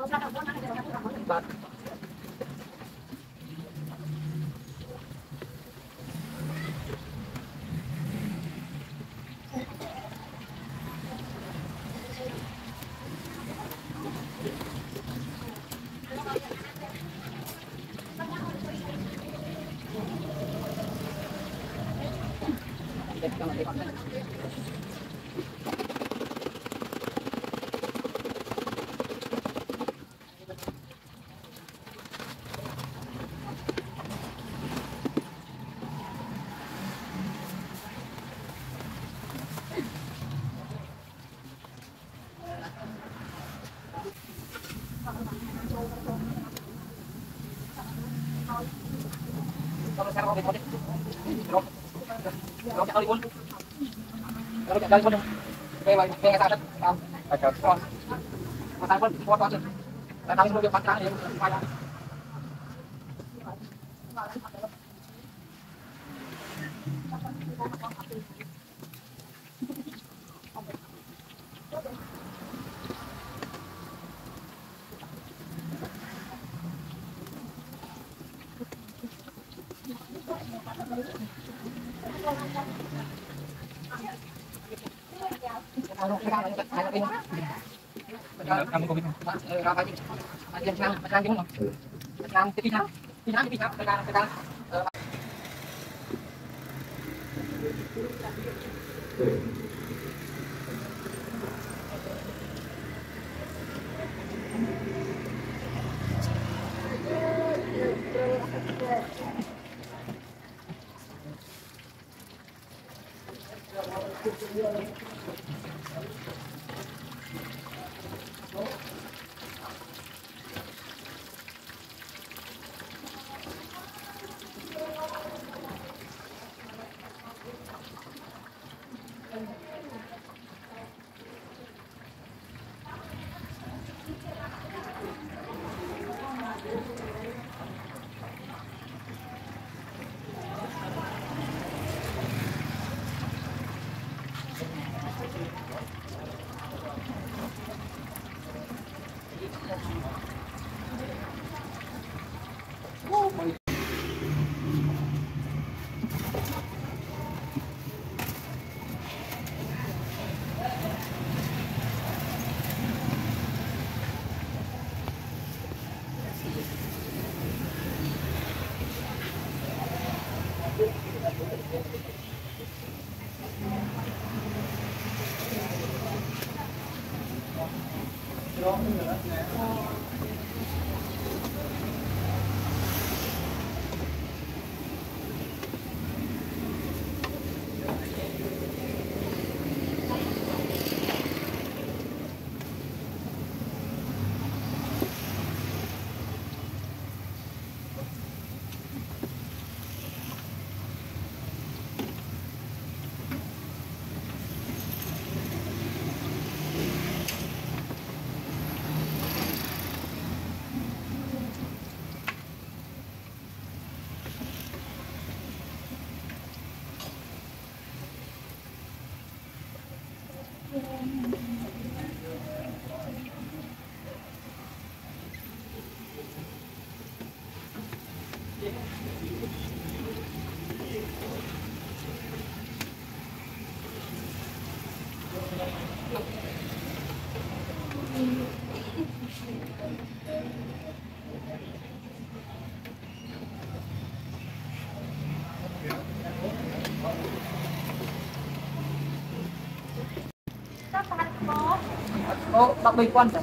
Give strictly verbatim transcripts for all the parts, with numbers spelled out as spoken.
Ô, đọc bình quân rồi.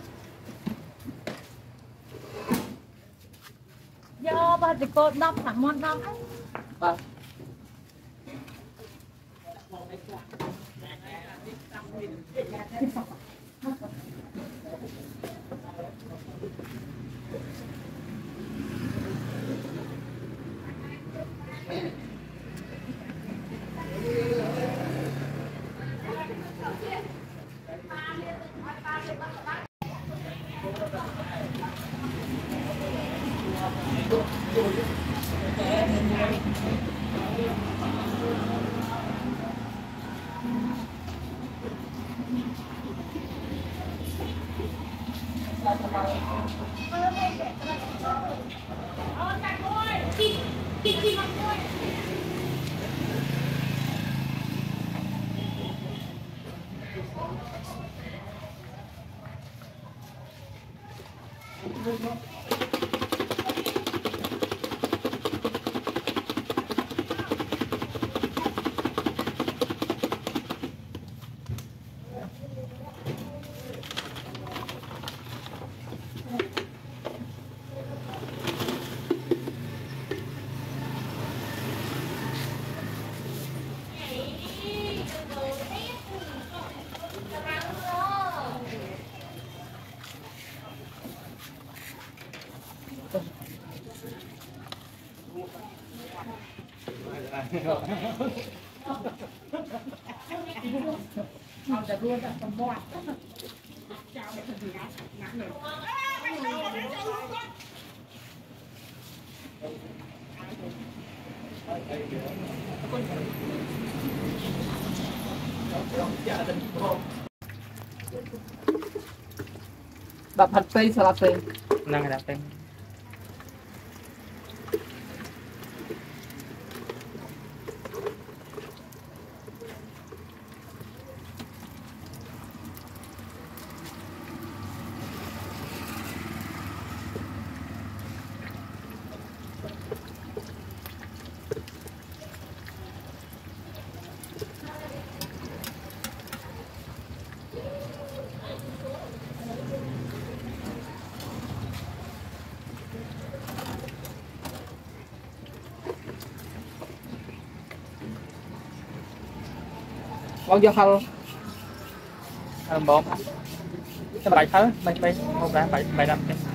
Do bà thì cô đọc thẳng môn đọc. Vâng. Hãy subscribe cho kênh Ghiền Mì Gõ để không bỏ lỡ Đập hạt tây salad tây. Năng đập tây. Bao nhiêu hal? Bốn. Cái bảy thứ, bảy bảy một ra bảy bảy năm cái.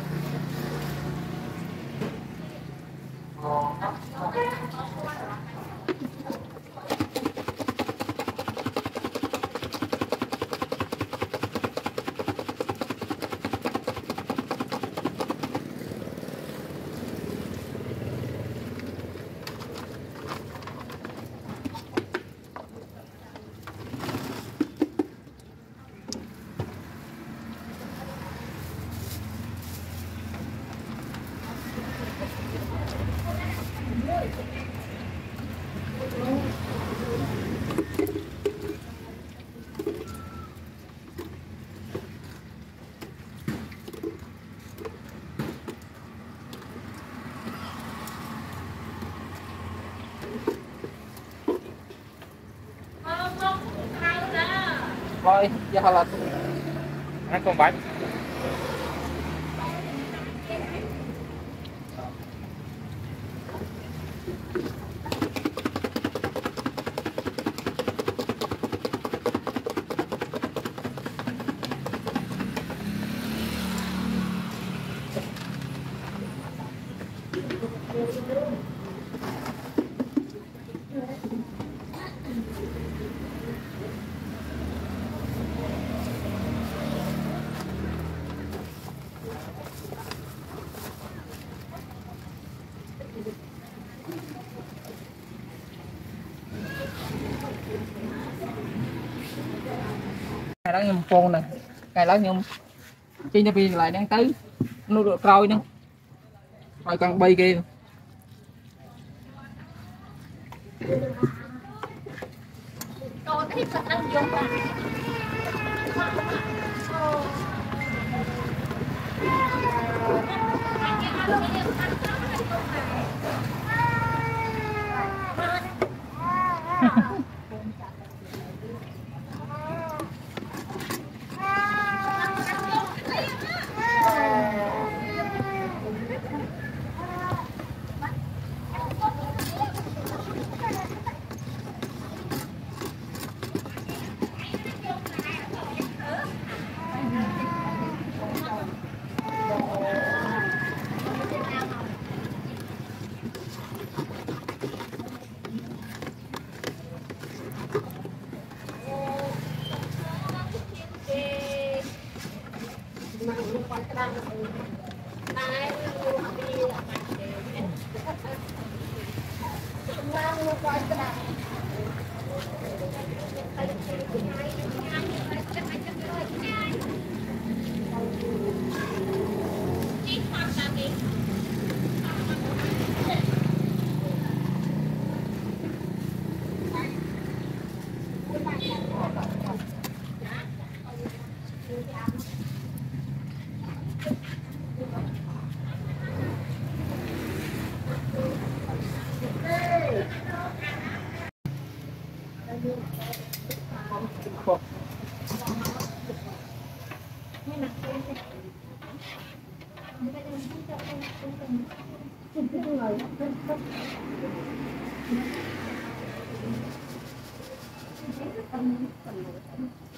Rồi, giờ là Nó con bảy. ngày đó nhung phone này, ngày đó nhung trên TV lại đang tới nó được coi nữa, rồi còn bay kia. Còn cái thật đang dùng mà.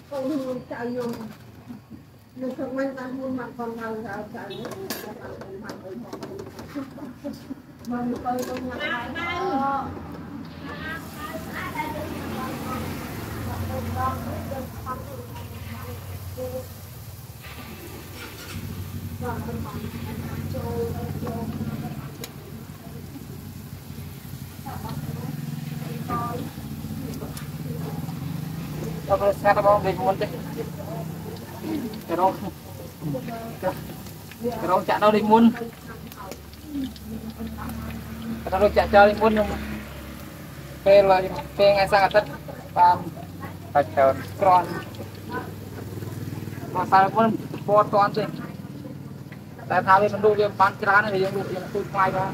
con chạy dùng nhưng không may ra mua mặt còn nào ra chạy mà mình coi con nhà Kalau sekarang mau beli muntah, kerong, kerong cak đâu đi muôn, kerong cak chơi đi muôn nhưng về là về ngày sang Tết, và phải chờ còn mà sao muôn bọt toàn rồi, tại thao đi mình đu về bán cái này thì dùng được dùng tôi ngoài ra.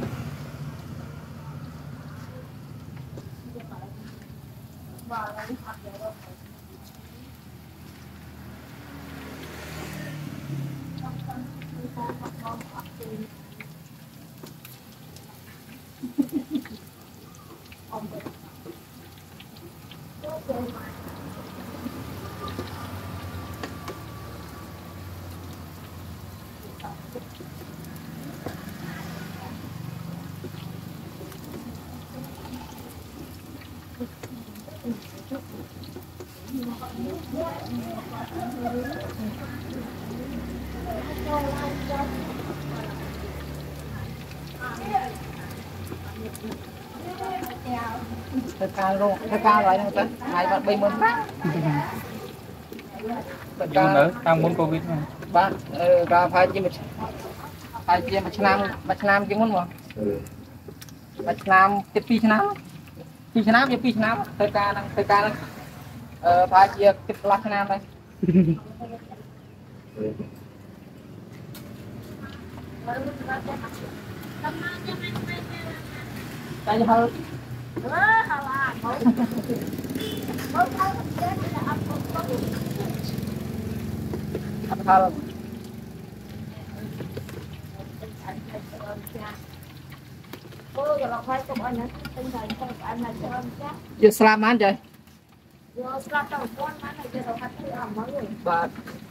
Thời ca luôn, thời ca lại nữa chứ, ngày bạn bay muốn phát. dùng nữa đang muốn covid mà Bạn, ra phải chỉ một, phải chỉ một năm, một năm chỉ muốn mà, một năm, tiếp pi năm, pi năm chỉ pi năm, thời ca năng, thời ca năng, phải chỉ tiếp lắc năm đây. Tại vì hơi apa giờ selamat aja.បាទ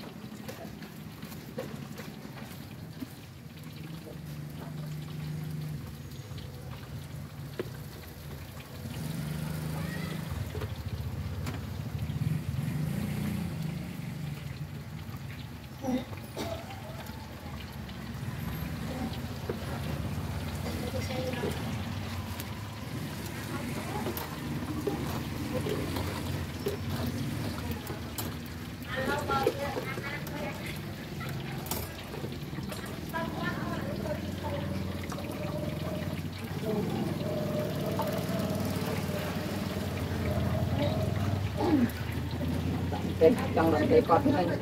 trong này để con cái này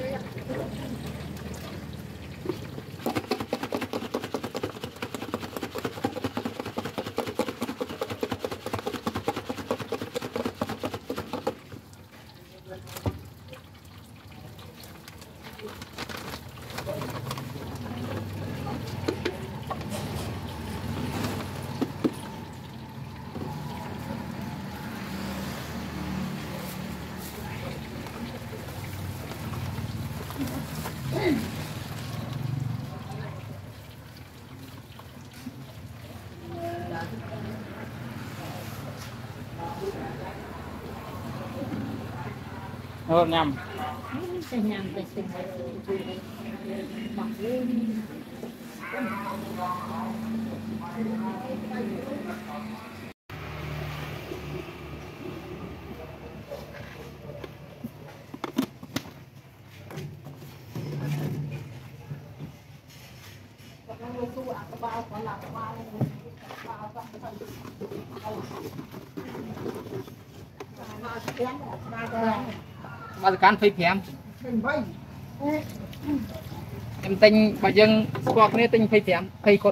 Ờ, nhầm bao giờ cán phê phèm em tinh bà dân qua cái tinh phê phèm phê cột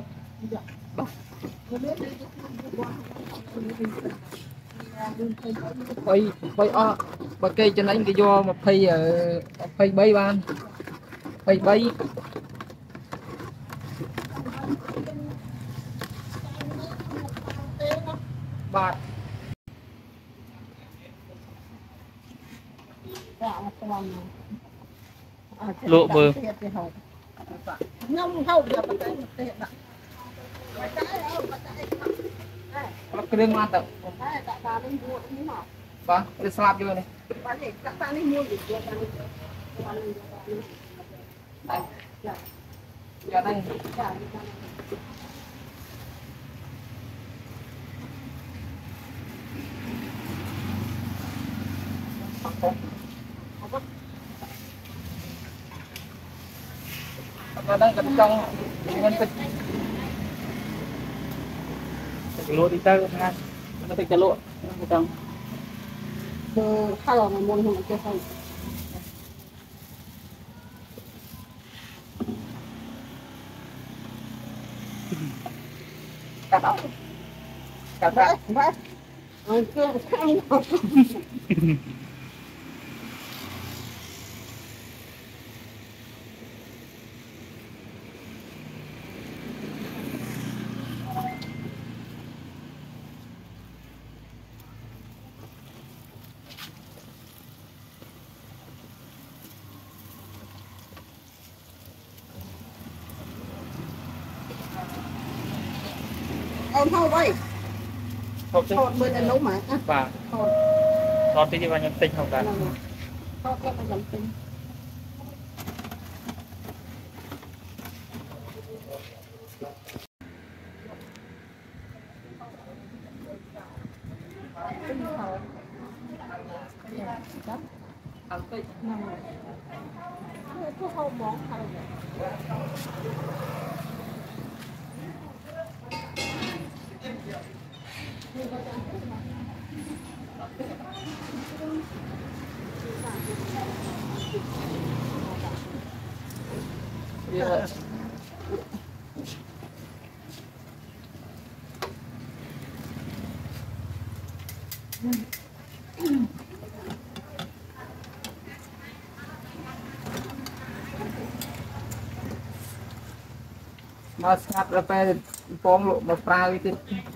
phê phê o bà cây cho nên cái do một phê ở phê bay ban phê bay bạt lụa bơ nhông hậu giờ bắt tay một tệ đó Kalau kering mantap. Bang, ini selap juga nih. Ya, nang. Kadang kencang dengan kecil. lụa đi tới ha Nó thích cái lụa, kencang. Kalau ngomong sama dia saya. Cắt ốc. Cắt cắt. Baik. Angkat sang. Ông thôi vậy. Thôi chứ Thôi bữa nay nấu mà. và Thôi. con tí vào nhân tinh không cả Thôi cái này làm tinh. Ăn tích. Cái không món hay là Iya. Mas ngap apa pom lu mas prau itu.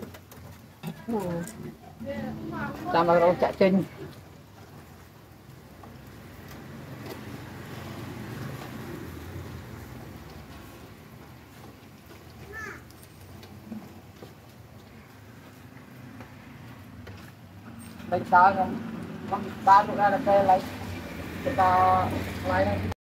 Sama rau cak ceng. Lấy sao không? Ba lúc ra là cái lấy. Kita lain